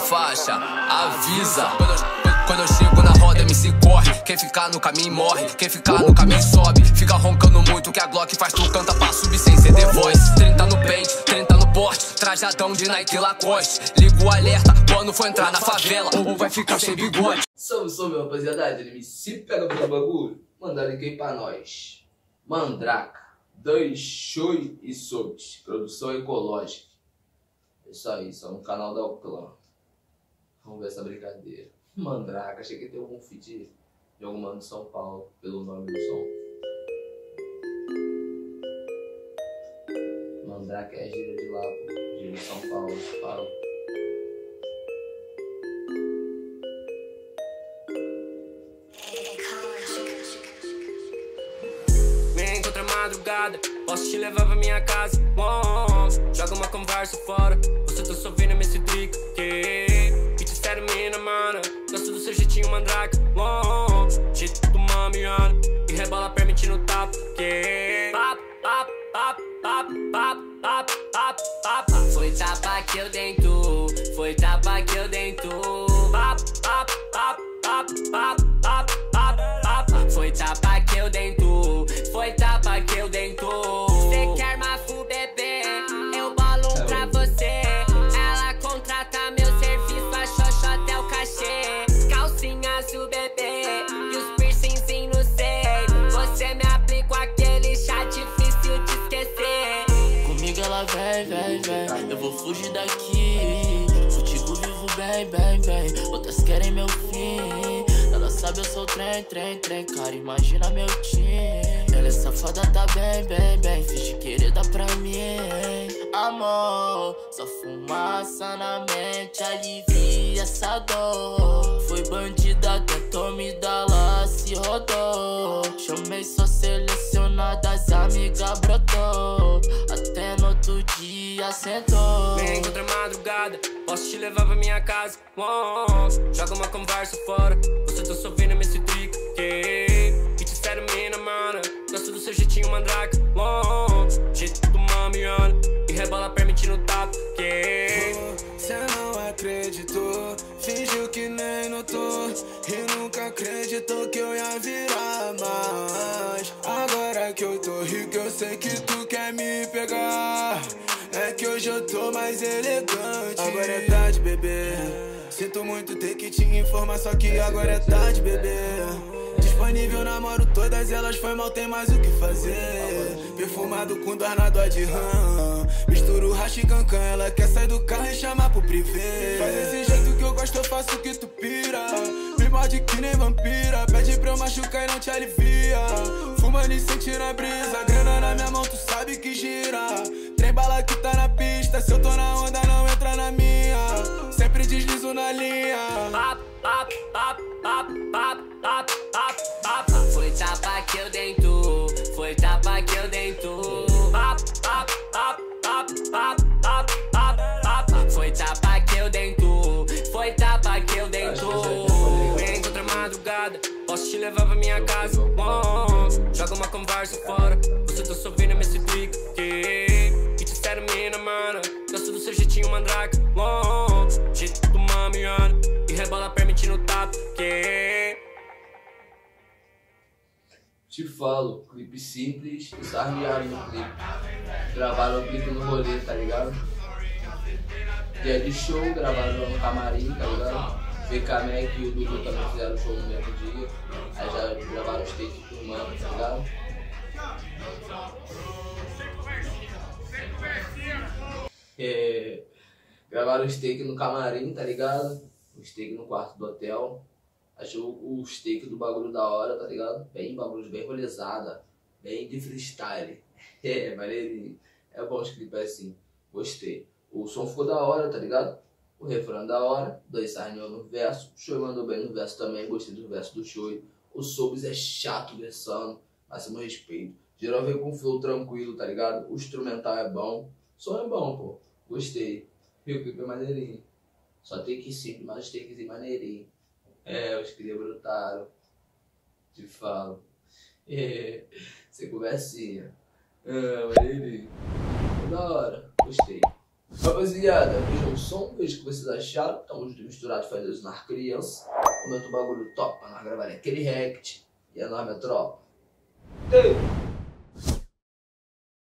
faixa, avisa. Quando eu chego na roda, MC corre. Quem ficar no caminho morre, quem ficar no caminho sobe. Fica roncando muito que a Glock faz tu canta pra subir sem ser The Voice. 30 no peito, 30 no porte, trajadão de Nike Lacoste. Liga o alerta quando for entrar na favela, ou vai ficar sem bigode. Salve, rapaziada, MC pega pelo bagulho. Manda link aí pra nós. Mandraka, 2 Show e Sobs, produção ecológica. Isso aí, só no canal da Oclã. Vamos ver essa brincadeira. Mandraka, achei que ia ter algum feat de algum mano de São Paulo, pelo nome do som. Mandraka é gíria de lá, pô. Gíria de São Paulo, fala. Me encontra madrugada, posso te levar pra minha casa. Joga uma conversa fora, você tá só ouvindo MC Drica. Que te sério, mina, mana. Gosto do seu jeitinho mandraka. Jeito do mamiana e rebola permitindo tapa. Foi tapa que eu dei tu, foi tapa que eu dei tu. Foi tapa que eu dei tu, foi tapa que eu dei tu. Cê quer mafu, bebê? Eu bolo um pra você. Ela contrata meu serviço, a xoxota é o cachê. Calcinha azul, bebê, e os piercingzinhos no seio. Você me aplica aquele chá difícil de esquecer. Comigo ela vem, eu vou fugir daqui. Contigo vivo bem, outras querem meu fim. Ela sabe eu sou trem, cara, imagina meu time. Ela é safada, tá bem, finge querer dar pra mim. Amor, só fumaça na mente, alivia essa dor. Foi bandida, tentou me dar lá, se rodou. Chamei só selecionadas, amiga brotou. Até no outro dia sentou. Me encontra madrugada, posso te levar pra minha casa. Joga uma conversa fora, você tá só ouvindo MC Drica. Que te sério, mina, mana. Gosto do seu jeitinho mandraka. Jeito do mamiana e rebola permitindo tapa. Cê não acreditou, fingiu que nem notou. E nunca acreditou que eu ia virar mais. Agora que eu tô rico, eu sei que tu quer me pegar. É que hoje eu tô mais elegante. Agora é tarde, bebê. Sinto muito ter que te informar, só que agora é tarde, bebê. Disponível, namoro todas elas, foi mal, tem mais o que fazer. Perfumado com dornador de rã, misturo racha e cancan. Ela quer sair do carro e chamar pro privê. Faz esse jeito que eu gosto, eu faço que tu pira. Me morde que nem vampira, pede pra eu machucar e não te alivia. Fumando e sentindo a brisa, grana na minha mão, tu sabe que gira. Trem bala que tá na pista, se eu tô na onda não entra na minha. Sempre deslizo na linha. Foi tapa que eu dei tu, foi tapa que eu dei tu. Foi tapa que eu dei tu, foi tapa que eu dei tu. Me encontra madrugada, posso te levar pra minha casa. Joga uma conversa fora, você tá só ouvindo MC Drica. Que te sério, mina, mana. Gosto do seu jeitinho mandraka. Jeito do mamiana e rebola permitindo tapa. Te falo, clipe simples, sarnearam no clipe. Gravaram o clipe no rolê, tá ligado? Dia de show, gravaram no camarim, tá ligado? VK Mac e o Dudu também fizeram show no mesmo dia. Aí já gravaram os takes por mano, tá ligado? Gravaram os takes no camarim, tá ligado? Os takes no quarto do hotel. Achou os takes do bagulho da hora, tá ligado? Bem bagulho, bem rolezada, bem de freestyle. Maneirinho. É bom os clipes assim. Gostei. O som ficou da hora, tá ligado? O refrão da hora. 2 sarneou no verso. O Show mandou bem no verso também. Gostei do verso do Show. O Sobs é chato versando. Máximo respeito. Geral veio com flow tranquilo, tá ligado? O instrumental é bom. O som é bom, pô. Gostei. E o clipe é maneirinho. Só take simples, mas os takes maneirinho. Os cria brutaram. Te falo. Sem conversinha. Maneirinho. Da hora. Gostei. Rapaziada, vejam o som, veja o que vocês acharam. Tamo junto misturado fazendo isso nas crianças. Comenta o bagulho top pra nós gravar aquele react. E a nós, minha tropa. Ei!